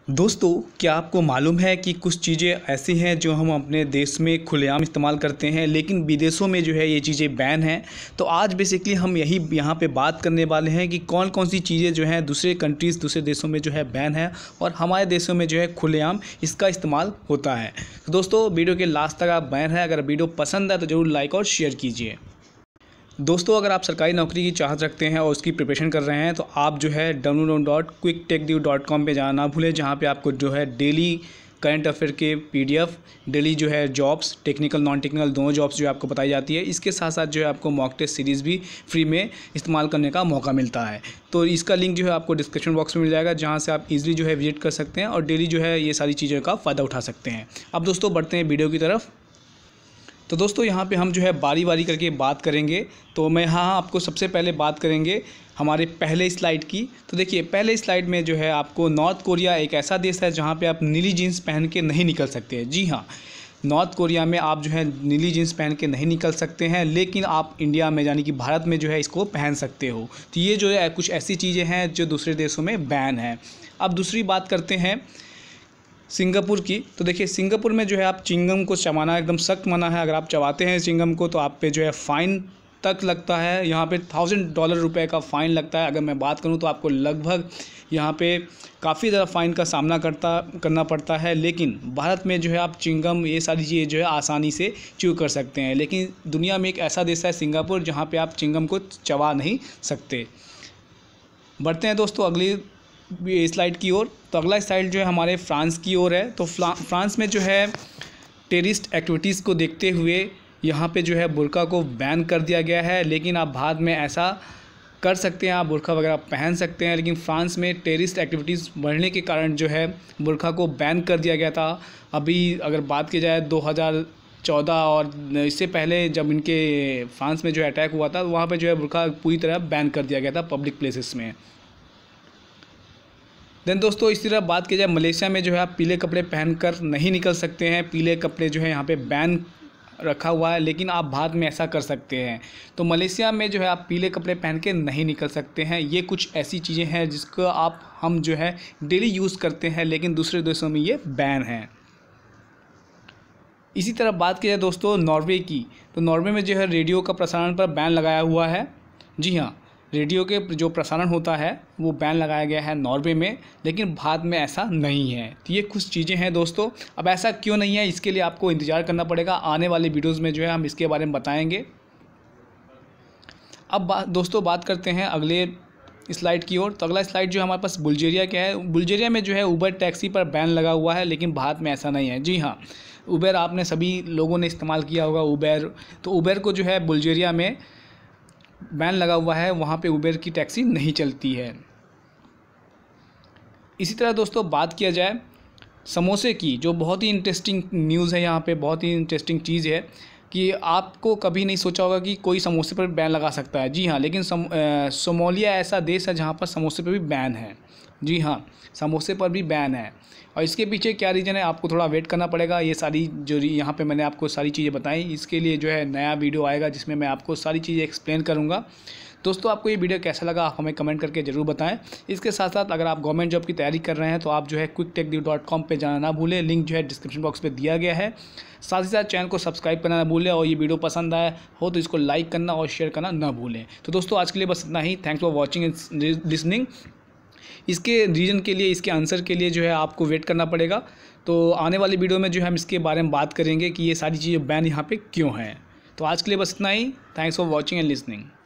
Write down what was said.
दोस्तों, क्या आपको मालूम है कि कुछ चीज़ें ऐसी हैं जो हम अपने देश में खुलेआम इस्तेमाल करते हैं, लेकिन विदेशों में जो है ये चीज़ें बैन हैं। तो आज बेसिकली हम यहाँ पे बात करने वाले हैं कि कौन कौन सी चीज़ें जो हैं दूसरे कंट्रीज़, दूसरे देशों में जो है बैन है और हमारे देशों में जो है खुलेआम इसका इस्तेमाल होता है। तो दोस्तों, वीडियो के लास्ट तक आप बैन है। अगर वीडियो पसंद है तो ज़रूर लाइक और शेयर कीजिए। दोस्तों, अगर आप सरकारी नौकरी की चाहत रखते हैं और उसकी प्रिपरेशन कर रहे हैं तो आप जो है www.quicktechdew.com पे जाना ना भूलें, जहाँ पे आपको जो है डेली करंट अफेयर के पीडीएफ, डेली जो है जॉब्स, टेक्निकल नॉन टेक्निकल दोनों जॉब्स जो है आपको बताई जाती है। इसके साथ साथ जो है आपको मॉक टेस्ट सीरीज़ भी फ्री में इस्तेमाल करने का मौका मिलता है। तो इसका लिंक जो है आपको डिस्क्रिप्शन बॉक्स में मिल जाएगा, जहाँ से आप इजीली जो है विजिट कर सकते हैं और डेली जो है ये सारी चीज़ों का फ़ायदा उठा सकते हैं। अब दोस्तों, बढ़ते हैं वीडियो की तरफ। तो दोस्तों, यहाँ पे हम जो है बारी बारी करके बात करेंगे। तो मैं यहाँ आपको सबसे पहले बात करेंगे हमारे पहले स्लाइड की। तो देखिए, पहले स्लाइड में जो है आपको नॉर्थ कोरिया एक ऐसा देश है जहाँ पे आप नीली जीन्स पहन के नहीं निकल सकते हैं। जी हाँ, नॉर्थ कोरिया में आप जो है नीली जीन्स पहन के नहीं निकल सकते हैं, लेकिन आप इंडिया में यानी कि भारत में जो है इसको पहन सकते हो। तो ये जो है कुछ ऐसी चीज़ें हैं जो दूसरे देशों में बैन है। अब दूसरी बात करते हैं सिंगापुर की। तो देखिए, सिंगापुर में जो है आप चिंगम को चबाना एकदम सख्त मना है। अगर आप चबाते हैं चिंगम को तो आप पे जो है फ़ाइन तक लगता है। यहाँ पे $1000 का फ़ाइन लगता है। अगर मैं बात करूँ तो आपको लगभग यहाँ पे काफ़ी ज़्यादा फ़ाइन का सामना करना पड़ता है। लेकिन भारत में जो है आप चिंगम ये सारी चीज़ें जो है आसानी से च्यू कर सकते हैं। लेकिन दुनिया में एक ऐसा देश है सिंगापुर जहाँ पर आप चिंगम को चबा नहीं सकते। बढ़ते हैं दोस्तों अगली स्लाइड की ओर। तो अगला स्लाइड जो है हमारे फ्रांस की ओर है। तो फ्रांस में जो है टेररिस्ट एक्टिविटीज़ को देखते हुए यहाँ पे जो है बुर्का को बैन कर दिया गया है। लेकिन आप बाद में ऐसा कर सकते हैं, आप बुर्का वगैरह पहन सकते हैं। लेकिन फ्रांस में टेररिस्ट एक्टिविटीज़ बढ़ने के कारण जो है बुर्का को बैन कर दिया गया था। अभी अगर बात की जाए 2014 और इससे पहले जब इनके फ्रांस में जो अटैक हुआ था, वहाँ पर जो है बुर्का पूरी तरह बैन कर दिया गया था पब्लिक प्लेसेस में। देन दोस्तों, इसी तरह बात की जाए मलेशिया में जो है आप पीले कपड़े पहनकर नहीं निकल सकते हैं। पीले कपड़े जो है यहाँ पे बैन रखा हुआ है, लेकिन आप बाद में ऐसा कर सकते हैं। तो मलेशिया में जो है आप पीले कपड़े पहन के नहीं निकल सकते हैं। ये कुछ ऐसी चीज़ें हैं जिसको हम जो है डेली यूज़ करते हैं, लेकिन दूसरे देशों में ये बैन है। इसी तरह बात की जाए दोस्तों नॉर्वे की। तो नॉर्वे में जो है रेडियो का प्रसारण पर बैन लगाया हुआ है। जी हाँ, रेडियो के जो प्रसारण होता है वो बैन लगाया गया है नॉर्वे में, लेकिन भारत में ऐसा नहीं है। तो ये कुछ चीज़ें हैं दोस्तों। अब ऐसा क्यों नहीं है, इसके लिए आपको इंतज़ार करना पड़ेगा। आने वाले वीडियोज़ में जो है हम इसके बारे में बताएंगे। अब दोस्तों बात करते हैं अगले स्लाइड की ओर। तो अगला स्लाइड जो हमारे पास बुल्गारिया का है। बुल्गारिया में जो है उबर टैक्सी पर बैन लगा हुआ है, लेकिन भारत में ऐसा नहीं है। जी हाँ, उबर आपने सभी लोगों ने इस्तेमाल किया होगा उबर। तो उबर को जो है बुल्गारिया में बैन लगा हुआ है, वहाँ पे उबर की टैक्सी नहीं चलती है। इसी तरह दोस्तों बात किया जाए समोसे की, जो बहुत ही इंटरेस्टिंग न्यूज़ है। यहाँ पे बहुत ही इंटरेस्टिंग चीज़ है कि आपको कभी नहीं सोचा होगा कि कोई समोसे पर बैन लगा सकता है। जी हाँ, लेकिन सोमालिया ऐसा देश है जहाँ पर समोसे पर भी बैन है। जी हाँ, समोसे पर भी बैन है। और इसके पीछे क्या रीज़न है, आपको थोड़ा वेट करना पड़ेगा। ये सारी जो यहाँ पे मैंने आपको सारी चीज़ें बताई, इसके लिए जो है नया वीडियो आएगा जिसमें मैं आपको सारी चीज़ें एक्सप्लेन करूँगा। दोस्तों, आपको ये वीडियो कैसा लगा आप हमें कमेंट करके ज़रूर बताएं। इसके साथ साथ अगर आप गवर्नमेंट जॉब की तैयारी कर रहे हैं तो आप जो है quicktechdew.com पे जाना ना भूलें। लिंक जो है डिस्क्रिप्शन बॉक्स पे दिया गया है। साथ ही साथ चैनल को सब्सक्राइब करना ना भूलें, और ये वीडियो पसंद आया हो तो इसको लाइक करना और शेयर करना ना भूलें। तो दोस्तों, आज के लिए बस इतना ही। Thanks for watching and listening. इसके रीज़न के लिए, इसके आंसर के लिए जो है आपको वेट करना पड़ेगा। तो आने वाली वीडियो में जो है हम इसके बारे में बात करेंगे कि ये सारी चीज़ें बैन यहाँ पे क्यों हैं। तो आज के लिए बस इतना ही। Thanks for watching and listening.